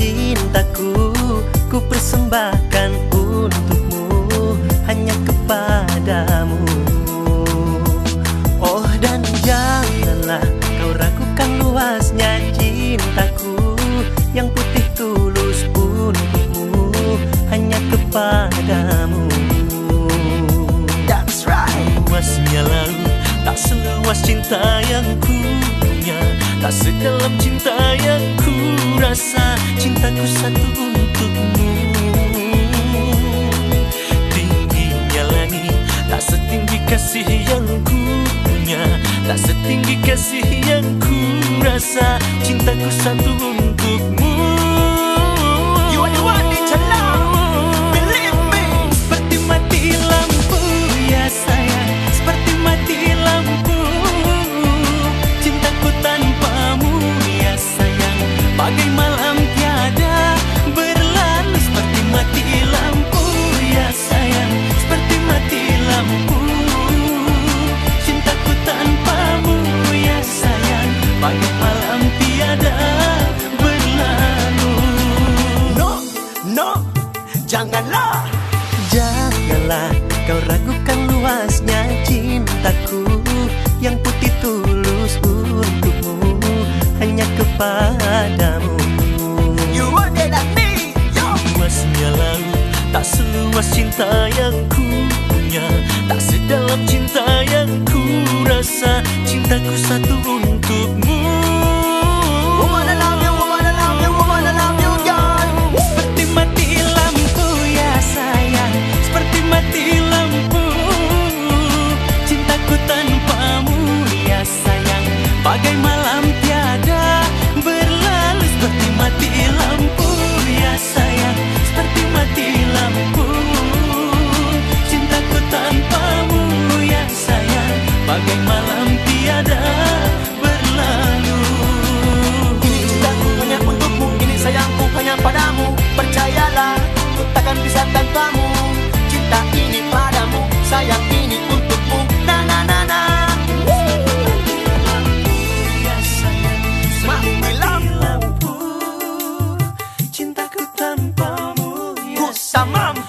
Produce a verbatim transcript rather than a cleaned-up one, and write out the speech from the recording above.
cintaku ku persembahkan untukmu, hanya kepadamu. Oh, dan janganlah kau ragukan luasnya cintaku yang putih tulus untukmu, hanya kepadamu. That's right. Luasnya laut tak seluas cinta yang ku punya, tak sedalam cinta yang ku rasa. Cintaku satu untukmu. Tingginya langit tak setinggi kasih yang ku punya, tak setinggi kasih yang ku rasa. Cintaku satu untukmu. You are the one in love, believe me. Seperti mati lampu ya sayang, seperti mati lampu. Cintaku tanpamu ya sayang, bagai malam tiada berlalu. Seperti mati lampu ya sayang, seperti mati lampu. Cintaku tanpamu ya sayang, bagai malam tiada berlalu. No, no, janganlah. Janganlah kau ragukan luasnya cintaku yang putih tulus untukmu, hanya kepadamu. You want it like me, yo. Luasnya laut tak seluas cinta yang ku punya, tak sedalam cinta yang ku rasa. Cintaku satu untukmu. Woman I love you, woman I love you, woman I love you, girl. Seperti mati lampu ya sayang, seperti mati lampu. Cintaku tanpamu ya sayang, bagai malam tiada berlalu. Seperti mati lampu ya sayang, seperti mati lampu. Cintaku tanpamu ya sayang, bagai malam tiada berlalu. Ini cintaku hanya untukmu, ini sayangku hanya padamu. Percayalah, ku takkan bisa tanpamu. Cinta ini padamu, sayang ini untukmu. Na na na na. Ya sayang, Mati lampu, cintaku tanpamu ku tak mampu.